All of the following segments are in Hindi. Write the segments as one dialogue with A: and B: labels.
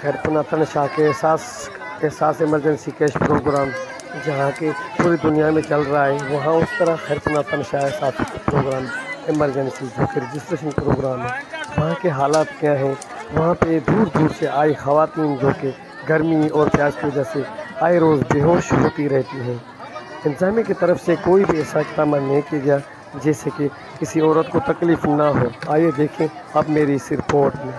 A: खैरपुनातन शाह के एहसास इमरजेंसी कैश प्रोग्राम जहाँ के पूरी दुनिया में चल रहा है, वहाँ उस तरह खैरपुनातन शाह एहसास प्रोग्राम इमरजेंसी जो कि रजिस्ट्रेशन प्रोग्राम है, वहाँ के हालात क्या हैं। वहाँ पे दूर दूर से आई ख़वातीन जो कि गर्मी और प्यास की वजह से आए रोज़ बेहोश होती रहती हैं। इंतज़ामिया की तरफ से कोई भी ऐसा इक़दाम नहीं किया गया जैसे कि किसी औरत को तकलीफ़ ना हो। आइए देखें अब मेरी इस रिपोर्ट में।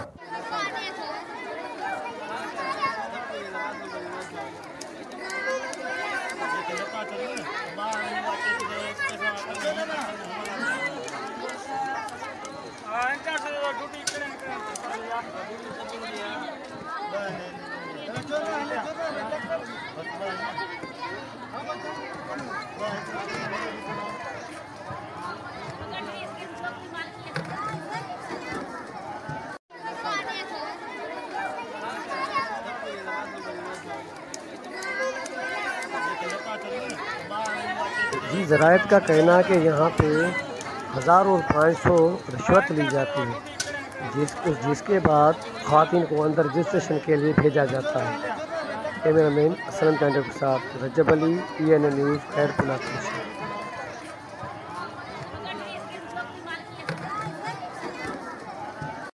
A: जी, ज़रायत का कहना है कि यहाँ पे 1000 और 500 रिश्वत ली जाती है, जिसके बाद ख़वातीन को अंदर रजिस्ट्रेशन के लिए भेजा जाता है। कैमरामैन असलम के साथ रजब अली, ENN न्यूज़, खैरपुनातन।